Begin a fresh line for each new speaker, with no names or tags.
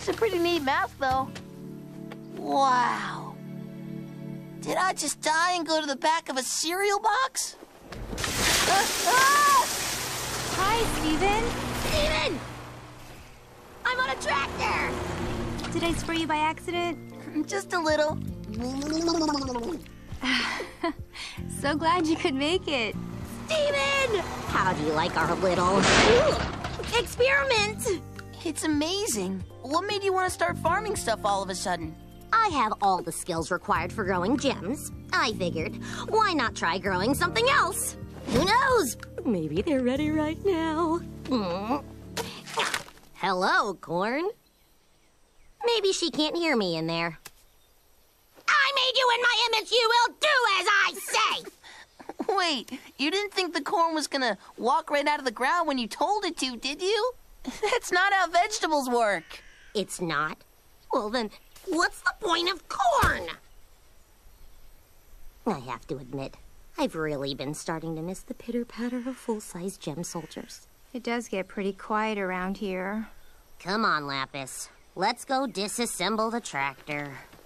It's a pretty neat mask, though. Wow. Did I just die and go to the back of a cereal box?
Hi, Steven.
Steven! I'm on a tractor!
Did I spray you by accident?
Just a little.
So glad you could make it.
Steven! How do you like our little experiment?
It's amazing. What made you want to start farming stuff all of a sudden?
I have all the skills required for growing gems. I figured, why not try growing something else? Who knows? Maybe they're ready right now. Hello, corn. Maybe she can't hear me in there. I made you in my image. You will do as I say.
Wait, you didn't think the corn was gonna walk right out of the ground when you told it to, did you? That's not how vegetables work.
It's not? Well, then, what's the point of corn? I have to admit, I've really been starting to miss the pitter-patter of full-size gem soldiers.
It does get pretty quiet around here.
Come on, Lapis. Let's go disassemble the tractor.